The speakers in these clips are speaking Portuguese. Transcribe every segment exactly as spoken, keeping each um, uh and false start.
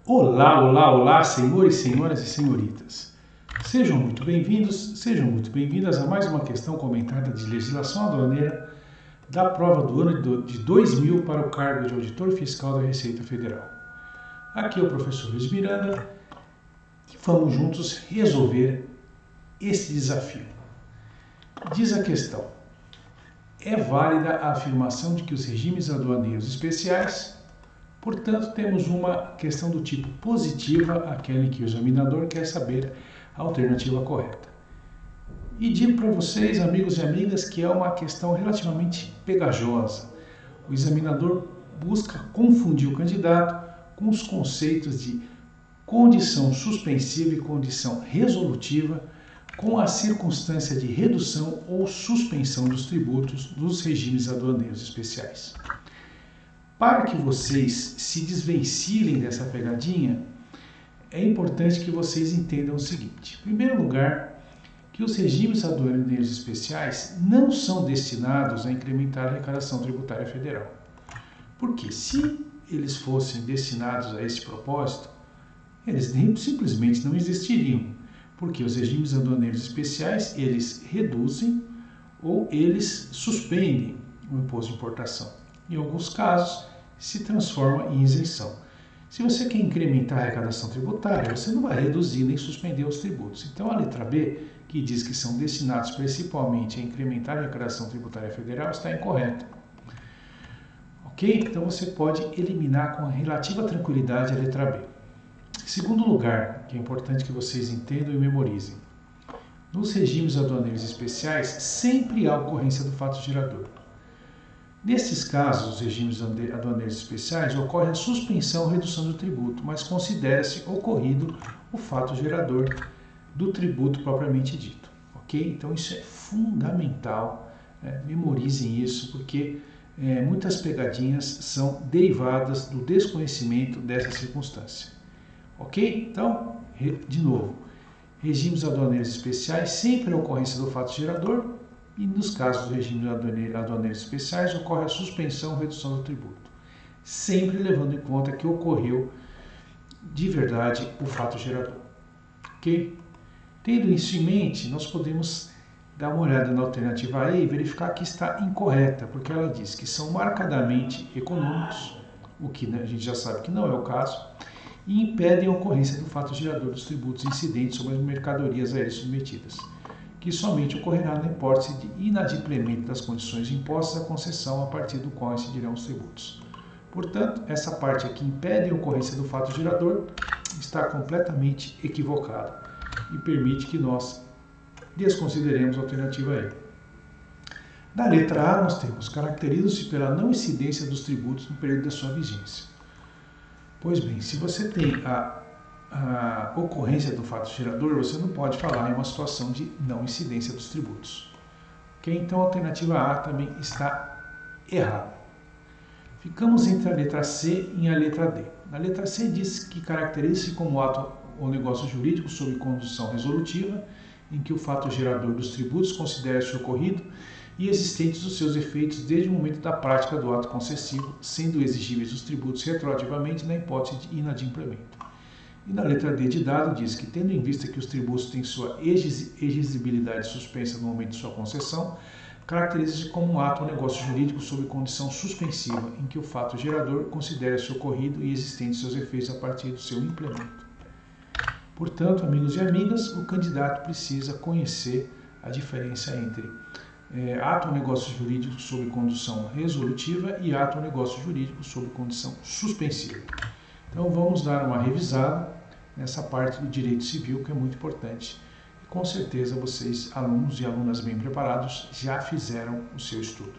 Olá, olá, olá, senhores, senhoras e senhoritas. Sejam muito bem-vindos, sejam muito bem-vindas a mais uma questão comentada de legislação aduaneira da prova do ano de dois mil para o cargo de auditor fiscal da Receita Federal. Aqui é o professor Luiz Miranda e vamos juntos resolver esse desafio. Diz a questão: é válida a afirmação de que os regimes aduaneiros especiais, portanto, temos uma questão do tipo positiva, aquela em que o examinador quer saber a alternativa correta. E digo para vocês, amigos e amigas, que é uma questão relativamente pegajosa. O examinador busca confundir o candidato com os conceitos de condição suspensiva e condição resolutiva, com a circunstância de redução ou suspensão dos tributos dos regimes aduaneiros especiais. Para que vocês se desvencilhem dessa pegadinha, é importante que vocês entendam o seguinte. Em primeiro lugar, que os regimes aduaneiros especiais não são destinados a incrementar a arrecadação tributária federal. Porque se eles fossem destinados a esse propósito, eles nem, simplesmente não existiriam. Porque os regimes aduaneiros especiais, eles reduzem ou eles suspendem o imposto de importação. Em alguns casos, se transforma em isenção. Se você quer incrementar a arrecadação tributária, você não vai reduzir nem suspender os tributos. Então, a letra B, que diz que são destinados principalmente a incrementar a arrecadação tributária federal, está incorreta. Ok? Então, você pode eliminar com relativa tranquilidade a letra B. Em segundo lugar, que é importante que vocês entendam e memorizem, nos regimes aduaneiros especiais, sempre há ocorrência do fato gerador. Nesses casos, os regimes aduaneiros especiais, ocorre a suspensão ou redução do tributo, mas considera-se ocorrido o fato gerador do tributo propriamente dito. Ok? Então isso é fundamental, é, memorizem isso, porque é, muitas pegadinhas são derivadas do desconhecimento dessa circunstância. Ok? Então, de novo, regimes aduaneiros especiais, sempre a ocorrência do fato gerador, e nos casos dos regimes aduaneiros especiais, ocorre a suspensão ou redução do tributo, sempre levando em conta que ocorreu de verdade o fato gerador. Ok? Tendo isso em mente, nós podemos dar uma olhada na alternativa A e verificar que está incorreta, porque ela diz que são marcadamente econômicos, o que a gente já sabe que não é o caso, e impedem a ocorrência do fato gerador dos tributos incidentes sobre as mercadorias a eles submetidas, que somente ocorrerá na hipótese de inadimplemento das condições impostas à concessão a partir do qual incidirão os tributos. Portanto, essa parte aqui, impede a ocorrência do fato gerador, está completamente equivocada e permite que nós desconsideremos a alternativa E. Na letra A, nós temos: caracteriza-se pela não incidência dos tributos no período da sua vigência. Pois bem, se você tem a a ocorrência do fato gerador, você não pode falar em uma situação de não incidência dos tributos. Ok? Então a alternativa A também está errada. Ficamos entre a letra C e a letra D. Na letra C diz que caracteriza-se como ato ou negócio jurídico sob condução resolutiva, em que o fato gerador dos tributos considera-se ocorrido e existentes os seus efeitos desde o momento da prática do ato concessivo, sendo exigíveis os tributos retroativamente na hipótese de inadimplemento. E na letra D de dado diz que, tendo em vista que os tributos têm sua exigibilidade suspensa no momento de sua concessão, caracteriza-se como um ato ou negócio jurídico sob condição suspensiva, em que o fato gerador considera-se ocorrido e existentes seus efeitos a partir do seu implemento. Portanto, amigos e amigas, o candidato precisa conhecer a diferença entre é, ato ou negócio jurídico sob condição resolutiva e ato ou negócio jurídico sob condição suspensiva. Então, vamos dar uma revisada nessa parte do direito civil, que é muito importante. E, com certeza, vocês, alunos e alunas bem preparados, já fizeram o seu estudo.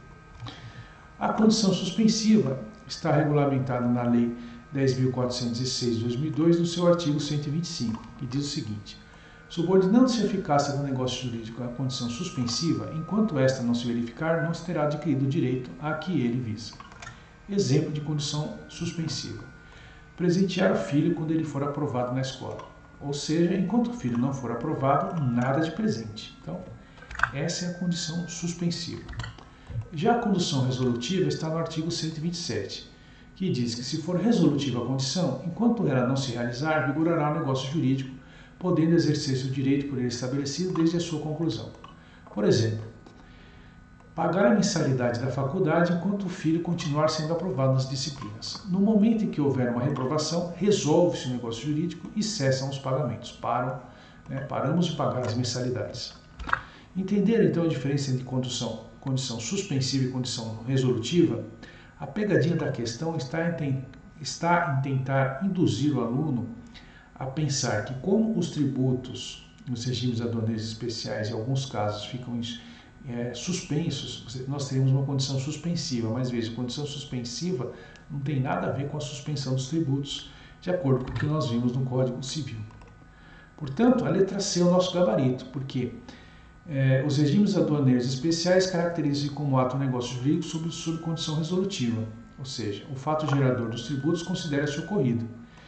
A condição suspensiva está regulamentada na Lei dez mil quatrocentos e seis de dois mil e dois, no seu artigo cento e vinte e cinco, que diz o seguinte: subordinando-se a eficácia do negócio jurídico à condição suspensiva, enquanto esta não se verificar, não se terá adquirido o direito a que ele visa. Exemplo de condição suspensiva: presentear o filho quando ele for aprovado na escola. Ou seja, enquanto o filho não for aprovado, nada de presente. Então, essa é a condição suspensiva. Já a condição resolutiva está no artigo cento e vinte e sete, que diz que se for resolutiva a condição, enquanto ela não se realizar, vigorará o negócio jurídico, podendo exercer-se o direito por ele estabelecido desde a sua conclusão. Por exemplo, pagar a mensalidade da faculdade enquanto o filho continuar sendo aprovado nas disciplinas. No momento em que houver uma reprovação, resolve-se o negócio jurídico e cessam os pagamentos. Param, né, paramos de pagar as mensalidades. Entenderam então a diferença entre condição, condição suspensiva e condição resolutiva? A pegadinha da questão está em, está em tentar induzir o aluno a pensar que, como os tributos nos regimes aduaneiros especiais, em alguns casos, ficam é, suspensos, nós teremos uma condição suspensiva, mas veja, condição suspensiva não tem nada a ver com a suspensão dos tributos, de acordo com o que nós vimos no Código Civil. Portanto, a letra C é o nosso gabarito, porque é, os regimes aduaneiros especiais caracterizam-se como ato ou negócio jurídico sob, sob condição resolutiva, ou seja, o fato gerador dos tributos considera-se ocorrido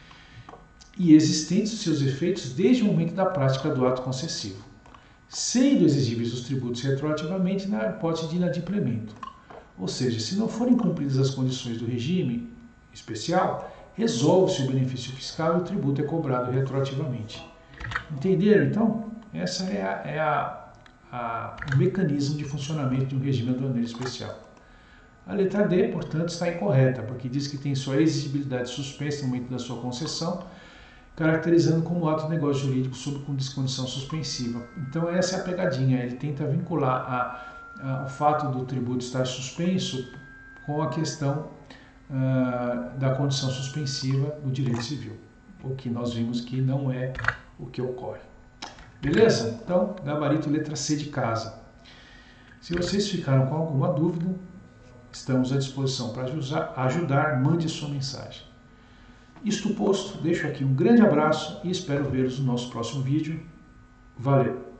e existentes os seus efeitos desde o momento da prática do ato concessivo, sendo exigíveis os tributos retroativamente na hipótese de inadimplemento. Ou seja, se não forem cumpridas as condições do regime especial, resolve-se o benefício fiscal e o tributo é cobrado retroativamente. Entenderam, então? Essa é, a, é a, a, o mecanismo de funcionamento de um regime aduaneiro especial. A letra D, portanto, está incorreta, porque diz que tem sua exigibilidade suspensa no momento da sua concessão, caracterizando como ato de negócio jurídico sob condição suspensiva. Então essa é a pegadinha, ele tenta vincular a, a, o fato do tributo estar suspenso com a questão uh, da condição suspensiva do direito civil, o que nós vimos que não é o que ocorre. Beleza? Então, gabarito letra C de casa. Se vocês ficaram com alguma dúvida, estamos à disposição para ajudar, mande sua mensagem. Isto posto, deixo aqui um grande abraço e espero vê-los no nosso próximo vídeo. Valeu!